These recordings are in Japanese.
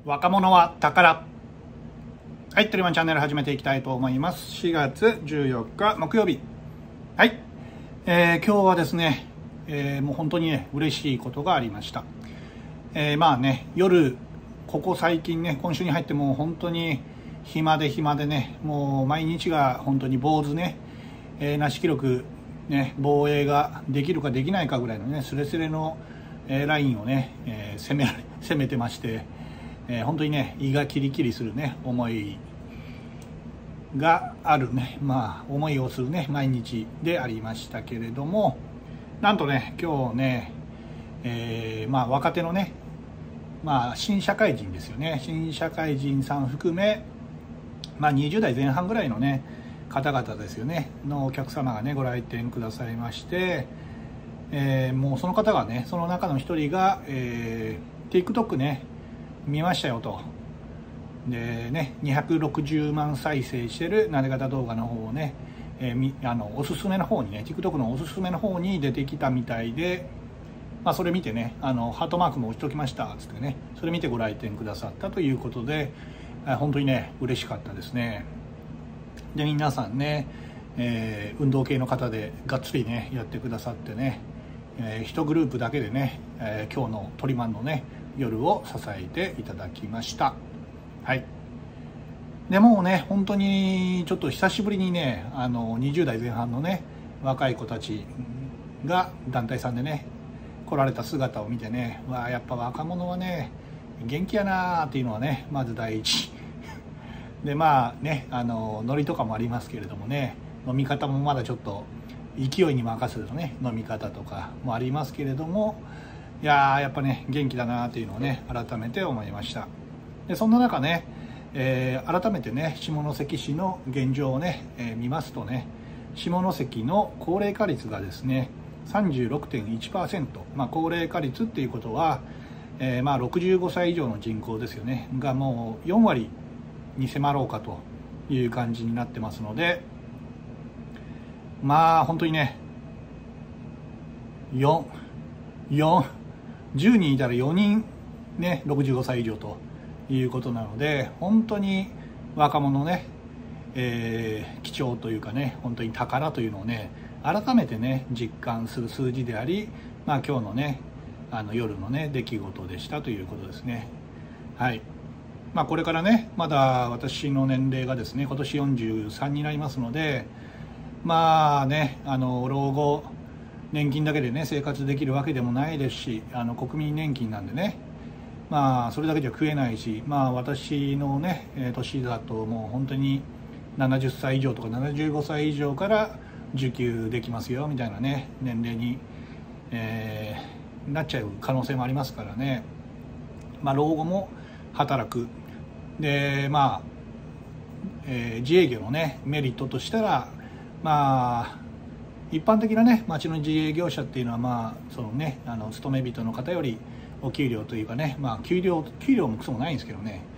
若者は宝。はい、テレマンチャンネル始めていきたいと思います。4月14日木曜日。はい、今日はですね、もう本当にね嬉しいことがありました。まあね、夜ここ最近ね、今週に入ってもう本当に暇でね、もう毎日が本当に坊主ね、なし記録ね、防衛ができるかできないかぐらいのねスレスレのラインをね、攻めてまして、本当にね胃がキリキリするね思いがあるね、思いをするね毎日でありましたけれども、なんとね今日ね、若手のね、新社会人ですよね、新社会人さん含め、20代前半ぐらいのね方々ですよねのお客様がねご来店くださいまして、もうその方がね、その中の一人が、TikTok ね見ましたよと。でね、260万再生してるなで方動画の方をね、おすすめの方にね TikTok のおすすめの方に出てきたみたいで、それ見てねハートマークも押しときましたっつってね、それ見てご来店くださったということで、本当にね嬉しかったですね。で皆さんね、運動系の方でがっつりねやってくださってね、1グループだけでね、今日のトリマンのね夜を支えていただきました。はい。でもうね本当にちょっと久しぶりにね20代前半のね若い子たちが団体さんでね来られた姿を見てね、やっぱ若者はね元気やなっていうのはねまず第一でノリとかもありますけれどもね、飲み方もまだちょっと勢いに任せるね飲み方とかもありますけれども、やっぱね元気だなっていうのをね改めて思いました。でそんな中ね、改めてね下関市の現状をね、見ますとね、下関の高齢化率がですね 36.1%、高齢化率っていうことは、65歳以上の人口ですよねがもう4割に迫ろうかという感じになってますので、本当にね10人いたら4人ね65歳以上ということなので、本当に若者ね、貴重というかね本当に宝というのをね改めてね実感する数字であり、今日のね夜のね出来事でしたということですね。はい。これからねまだ私の年齢がですね今年43になりますので、老後年金だけでね生活できるわけでもないですし、国民年金なんでね、それだけじゃ食えないし、私のね年だともう本当に70歳以上とか75歳以上から受給できますよみたいなね年齢に、なっちゃう可能性もありますからね。老後も働くで自営業のねメリットとしたら、一般的なね町の自営業者っていうのはそのね勤め人の方よりお給料というかね、給料もクソもないんですけどね、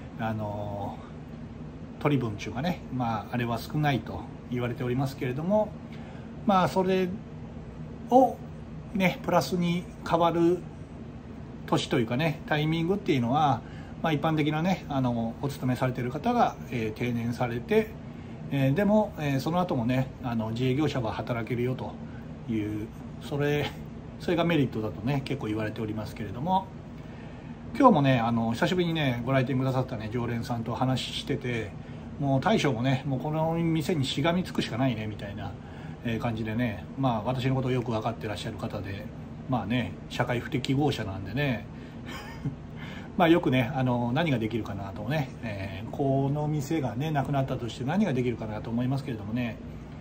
取り分っていうかね、あれは少ないと言われておりますけれども、それをねプラスに変わる年というかねタイミングっていうのは、一般的なねお勤めされている方が、定年されて、でも、その後もね自営業者は働けるよという、それがメリットだとね結構言われておりますけれども、今日もね久しぶりにねご来店くださったね常連さんと話してて、もう大将もねもうこの店にしがみつくしかないねみたいな感じでね、私のことをよく分かってらっしゃる方で、社会不適合者なんでねよくね何ができるかなとね、この店がねなくなったとして何ができるかなと思いますけれどもね、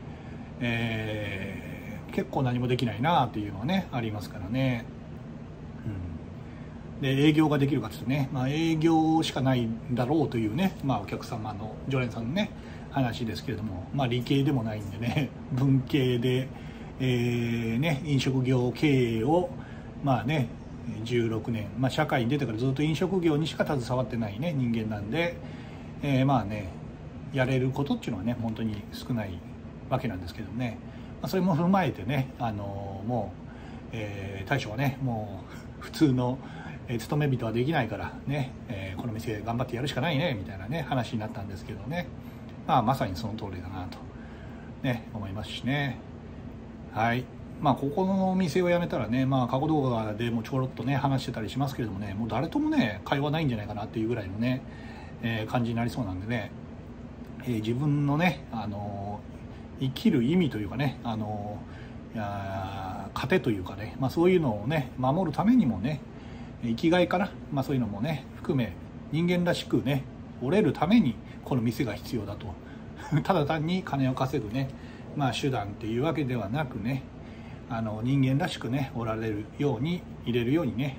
結構何もできないなっていうのはねありますからね。で営業ができるかってね、営業しかないんだろうというね、お客様の常連さんのね話ですけれども、理系でもないんでね文系で、飲食業経営を16年、社会に出てからずっと飲食業にしか携わってないね人間なんで、やれることっていうのはね本当に少ないわけなんですけどね、それも踏まえてねもう、大将はねもう普通の勤め人はできないからね、この店頑張ってやるしかないねみたいなね話になったんですけどね、まさにその通りだなと、ね、思いますしね。はい。ここのお店を辞めたらね、過去動画でもちょろっとね話してたりしますけれどもね、もう誰ともね会話ないんじゃないかなっていうぐらいのね、感じになりそうなんでね、自分のね生きる意味というかね糧というかね、そういうのをね守るためにもね、生きがいかな、そういうのもね含め、人間らしくね折れるためにこの店が必要だとただ単に金を稼ぐね、手段っていうわけではなくね、人間らしくねおられるように入れるようにね、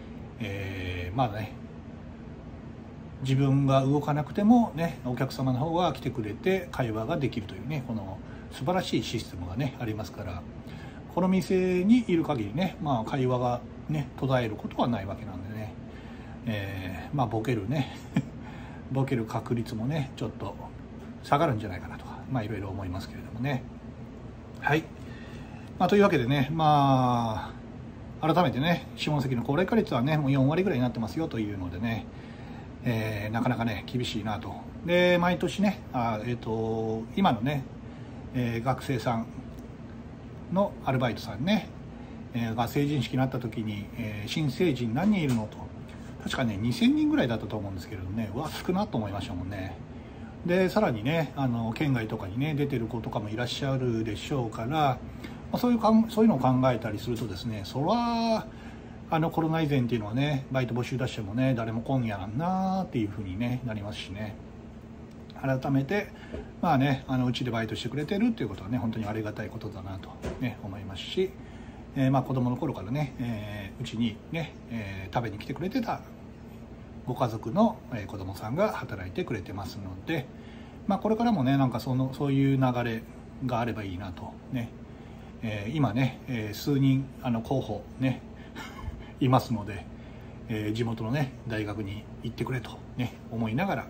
自分が動かなくてもねお客様の方が来てくれて会話ができるというね、この素晴らしいシステムがねありますから、この店にいる限りね、会話がね途絶えることはないわけなんでね、ボケるねボケる確率もねちょっと下がるんじゃないかなとか、いろいろ思いますけれどもね。はい。というわけでね、改めてね下関の高齢化率はねもう4割ぐらいになってますよというのでね、なかなかね厳しいなと。で毎年ね今のね、学生さんのアルバイトさんね、が成人式になった時に、新成人何人いるのと、確かね2000人ぐらいだったと思うんですけれどね、少なと思いましたもんね。でさらにね県外とかにね出てる子とかもいらっしゃるでしょうから、そういうのを考えたりするとですね、そらコロナ以前っていうのはねバイト募集出してもね誰も来んやらんなっていうふうに、ね、なりますしね、改めてうちでバイトしてくれてるっていうことはね本当にありがたいことだなと、ね、思いますし、子供の頃からねうちにね、食べに来てくれてたご家族の子供さんが働いてくれてますので、これからもねそういう流れがあればいいなとね、今ね数人候補ねいますので、地元のね大学に行ってくれとね思いながら、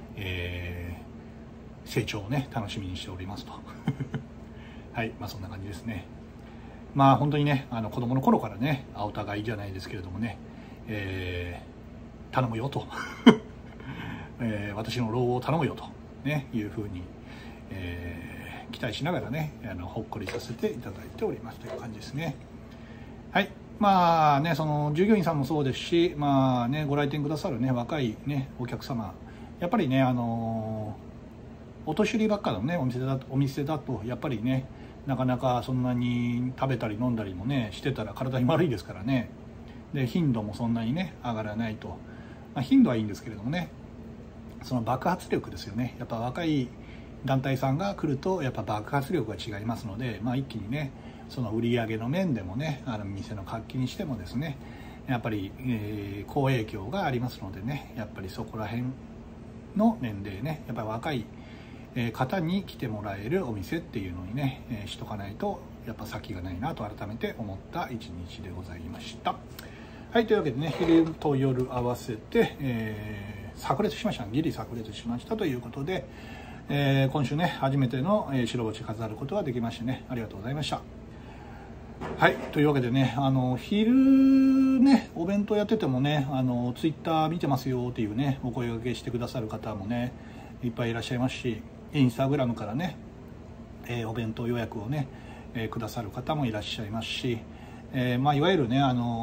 成長をね楽しみにしておりますとはい、そんな感じですね。本当にね子供の頃からねお互いじゃないですけれどもね、頼むよと、私の老後を頼むよと、ね、いうふうに、期待しながらねほっこりさせていただいておりますという感じですね。はい。その従業員さんもそうですし、ご来店くださるね若いねお客様、やっぱりねお年寄りばっかのねお店だとやっぱりねなかなかそんなに食べたり飲んだりもねしてたら体に悪いですからね。で頻度もそんなにね上がらないと、頻度はいいんですけれどもね、その爆発力ですよね。やっぱ若い団体さんが来るとやっぱ爆発力が違いますので、一気にねその売り上げの面でもね店の活気にしてもですねやっぱり、好影響がありますのでね、やっぱりそこら辺の年齢ねやっぱり若い方に来てもらえるお店っていうのにね、しとかないとやっぱ先がないなと改めて思った一日でございました。はい、というわけでね昼と夜合わせて、炸裂しました。ギリ炸裂しましたということで、今週ね初めての白星飾ることができましてね、ありがとうございました。はい、というわけでね昼ねお弁当やっててもねツイッター見てますよっていうねお声掛けしてくださる方もねいっぱいいらっしゃいますし、インスタグラムからね、お弁当予約をね、くださる方もいらっしゃいますし、いわゆるね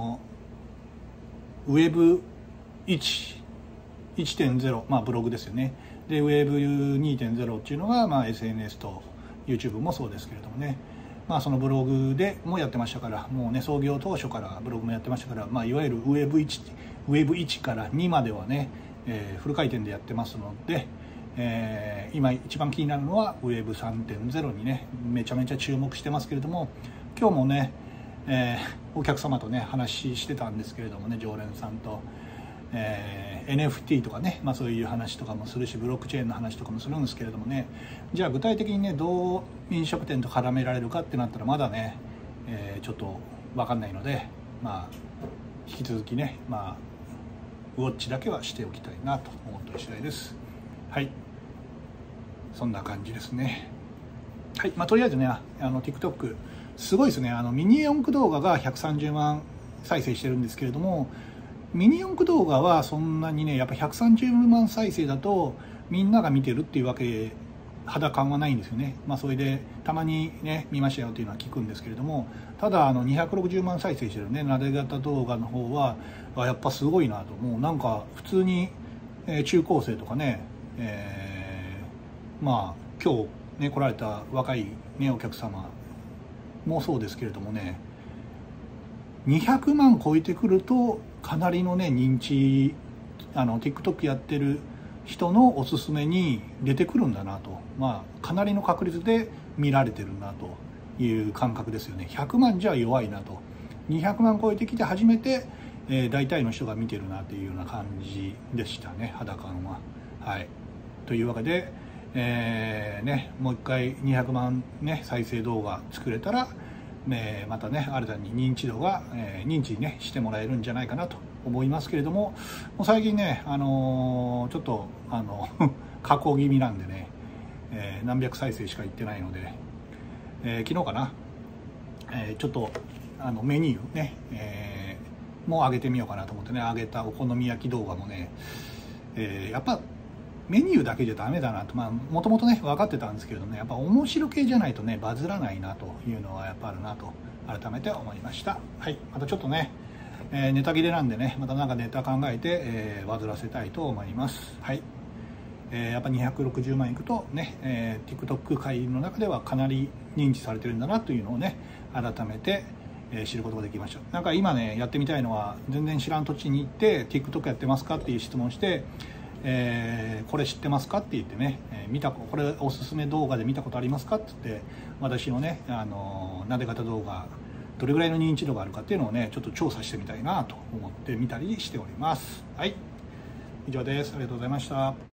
ウェブ 1.0、ブログですよね。でウェブ 2.0 っていうのが、SNS と YouTube もそうですけれどもね、そのブログでもやってましたから、もうね創業当初からブログもやってましたから、いわゆるウェブ1から2まではね、フル回転でやってますので、今一番気になるのはウェブ 3.0 にねめちゃめちゃ注目してますけれども、今日もね、お客様とね話してたんですけれどもね、常連さんと、NFT とかね、そういう話とかもするし、ブロックチェーンの話とかもするんですけれどもね、じゃあ具体的にねどう飲食店と絡められるかってなったらまだね、ちょっと分かんないので、引き続きねウォッチだけはしておきたいなと思っている次第です。はい、そんな感じですね。はい、とりあえずねTikTok すごいですね。ミニ四駆動画が130万再生してるんですけれども、 ミニ四駆動画はそんなにね、やっぱ130万再生だとみんなが見てるっていうわけ肌感はないんですよね。それでたまにね見ましたよっていうのは聞くんですけれども、ただ260万再生してるねなで型動画の方はやっぱすごいなと。もうなんか普通に中高生とかね、今日ね来られた若いねお客様もそうですけれどもね、200万超えてくるとかなりのね認知、TikTok やってる人のおすすめに出てくるんだなと、かなりの確率で見られてるなという感覚ですよね。100万じゃ弱いなと、200万超えてきて初めて、大体の人が見てるなっていうような感じでしたね、肌感は。はい、というわけで、もう一回200万、再生動画作れたら、またね新たに認知度が、認知ねしてもらえるんじゃないかなと思いますけれども、もう最近ね、ちょっと下降気味なんでね、何百再生しかいってないので、昨日かな、ちょっとメニューね、もう上げてみようかなと思ってね、上げたお好み焼き動画もね、やっぱメニューだけじゃダメだなと、もともとね分かってたんですけどね、やっぱ面白系じゃないとねバズらないなというのはやっぱあるなと改めて思いました。はい、またちょっとね、ネタ切れなんでね、またなんかネタ考えて、バズらせたいと思います。はい、やっぱ260万いくとね、TikTok 界の中ではかなり認知されてるんだなというのをね改めて知ることができました。なんか今ねやってみたいのは、全然知らん土地に行って TikTok やってますかっていう質問して、これ知ってますかって言ってね、これおすすめ動画で見たことありますかって言って、私のねなで方動画どれぐらいの認知度があるかっていうのをねちょっと調査してみたいなと思ってみたりしております。はい、以上です。ありがとうございました。